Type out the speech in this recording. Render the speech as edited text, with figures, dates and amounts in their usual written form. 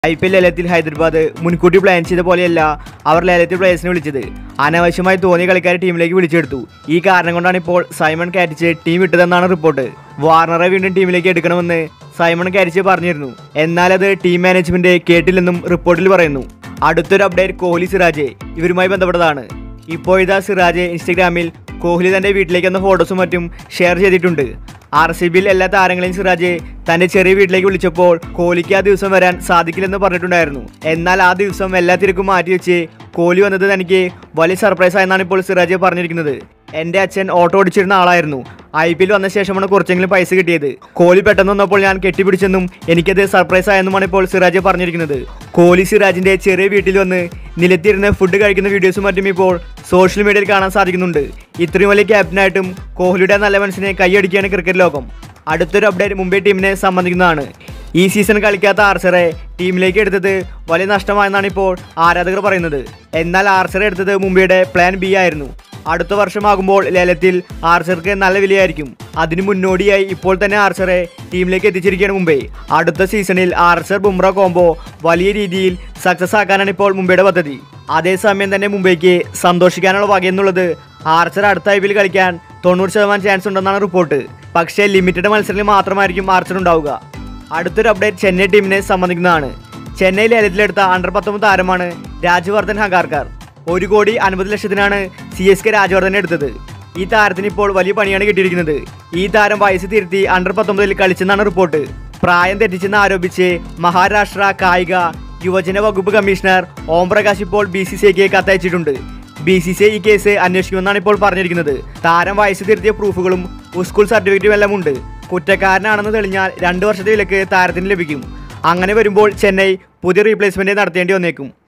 IPL ലേലത്തിൽ ഹൈദരാബാദ് മുൻകൂട്ടി plan ചെയ്ത പോലെയല്ല അവർ ലേലത്തിൽ പ്ലേയേഴ്സിനെ വിളിച്ചത്. അനാവശ്യമായി തോന്നിയ കളിക്കാരെ ടീമിലേക്ക് വിളിച്ചെടുത്തു. ഈ കാരണം കൊണ്ടാണ് ഇപ്പോൾ സൈമൺ കാറ്റിച്ച് ടീം വിട്ടതെന്നാണ് റിപ്പോർട്ട്. വാർണറെ വീണ്ടും ടീമിലേക്ക് എടുക്കണമെന്ന് സൈമൺ കാറ്റിച്ച് പറഞ്ഞിരുന്നു. എന്നാൽ അത് ടീം മാനേജ്മെന്റ് കേട്ടില്ലെന്നും റിപ്പോർട്ടിൽ പറയുന്നു. അടുത്തൊരു അപ്ഡേറ്റ് കോഹ്ലി സിറാജ് ഇവരുമായി ബന്ധപ്പെട്ടതാണ്. ഇപ്പോഴിതാ സിറാജ് ഇൻസ്റ്റഗ്രാമിൽ കോഹ്ലി തന്റെ വീട്ടിലേക്ക് വന്ന ഫോട്ടോസും മറ്റും ഷെയർ ചെയ്തിട്ടുണ്ട്. RCBയിൽ എല്ലാ താരങ്ങളെയും സിറാജ് തന്റെ ചെറിയ വീട്ടിലേക്ക് വിളിച്ചപ്പോൾ കോഹ്ലിക്ക് ആ ദിവസം വരാൻ സാധിക്കില്ലെന്ന് പറഞ്ഞിട്ടുണ്ടായിരുന്നു. എന്നാൽ ആ ദിവസം എല്ലാ തിരക്കും മാറ്റിവെച്ച് കോഹ്ലി വന്നത് തനിക്ക് വലിയ സർപ്രൈസ് ആയെന്നാണ് ഇപ്പോൾ സിറാജ് പറഞ്ഞിരിക്കുന്നത്. എൻ്റെ അച്ഛൻ ഓട്ടോ ഓടിച്ചിരുന്ന ആളായിരുന്നു. IPL വന്ന ശേഷമാണ് കുറച്ചെങ്കിലും പൈസ കിട്ടിയത്. കോഹ്ലി പെട്ടെന്ന് വന്നപ്പോൾ ഞാൻ കെട്ടിപ്പിടിച്ചെന്നും എനിക്കത് സർപ്രൈസ് ആയെന്നുമാണ് ഇപ്പോൾ സിറാജ് പറഞ്ഞിരിക്കുന്നത്. കോഹ്ലി സിറാജിന്റെ ചെറിയ വീട്ടിൽ വന്ന് നിലത്തിരുന്ന് ഫുഡ് കഴിക്കുന്ന വീഡിയോസും മറ്റും ഇപ്പോൾ സോഷ്യൽ മീഡിയയിൽ കാണാൻ സാധിക്കുന്നുണ്ട്. ഇത്രയും വലിയ ക്യാപ്റ്റനായിട്ടും കോഹ്ലിയുടെ നല്ല മനസ്സിനെ കൈയടിക്കുകയാണ് ക്രിക്കറ്റ് ലോകം. അടുത്തൊരു അപ്ഡേറ്റ് മുംബൈ ടീമിനെ സംബന്ധിക്കുന്നതാണ്. ഈ സീസൺ കളിക്കാത്ത ആർച്ചറെ ടീമിലേക്ക് എടുത്തത് വലിയ നഷ്ടമായെന്നാണ് ഇപ്പോൾ ആരാധകർ പറയുന്നത്. എന്നാൽ ആർച്ചറെ എടുത്തത് മുംബൈയുടെ പ്ലാൻ B ആയിരുന്നു. അടുത്ത വർഷമാകുമ്പോൾ ലേലത്തിൽ ആർച്ചർക്ക് നല്ല വിലയായിരിക്കും. അതിനു മുന്നോടിയായി ഇപ്പോൾ തന്നെ ആർച്ചറെ ടീമിലേക്ക് എത്തിച്ചിരിക്കുകയാണ് മുംബൈ. അടുത്ത സീസണിൽ ആർച്ചർ ബുംറ കോംബോ വലിയ രീതിയിൽ സക്സസ് ആക്കാനാണ് ഇപ്പോൾ മുംബൈയുടെ പദ്ധതി. അതേസമയം തന്നെ മുംബൈക്ക് സന്തോഷിക്കാനുള്ള വകയെന്നുള്ളത് ആർച്ചർ അടുത്ത IPL കളിക്കാൻ 90% ചാൻസ് ഉണ്ടെന്നാണ് റിപ്പോർട്ട്. പക്ഷേ ലിമിറ്റഡ് മത്സരങ്ങളിൽ മാത്രമായിരിക്കും ആർച്ചർ ഉണ്ടാവുക. അടുത്തൊരു അപ്ഡേറ്റ് ചെന്നൈ ടീമിനെ സംബന്ധിക്കുന്നതാണ്. ചെന്നൈ ലേലത്തിലെടുത്ത അണ്ടർ-19 താരമാണ് രാജ്വർദ്ധൻ ഹഗാർക്കർ. 1,50,00,000-നാണ് CSK രാജ്വർദ്ധനെ എടുത്തത്. ഈ താരത്തിന് ഇപ്പോൾ വലിയ പണിയാണ് കിട്ടിയിരിക്കുന്നത്. ഈ താരം വയസ്സ് തിരുത്തി അണ്ടർ-19 കളിച്ചെന്നാണ് റിപ്പോർട്ട്. പ്രായം തെറ്റിച്ചെന്ന് ആരോപിച്ച് മഹാരാഷ്ട്ര കായിക യുവജന വകുപ്പ് കമ്മീഷണർ ഓം പ്രകാശ് ഇപ്പോൾ BCCIക്ക് കത്തയച്ചിട്ടുണ്ട്. BCCI ഈ കേസ് അന്വേഷിക്കുമെന്നാണ് ഇപ്പോൾ പറഞ്ഞിരിക്കുന്നത്. താരം വയസ്സ് തിരുത്തിയ പ്രൂഫുകളും സ്കൂൾ സർട്ടിഫിക്കറ്റും എല്ലാം ഉണ്ട്. കുറ്റക്കാരനാണെന്ന് തെളിഞ്ഞാൽ 2 വർഷത്തെ വിലക്ക് താരത്തിന് ലഭിക്കും. അങ്ങനെ വരുമ്പോൾ ചെന്നൈ പുതിയ റീപ്ലേസ്മെന്റ് നടത്തേണ്ടി വന്നേക്കും.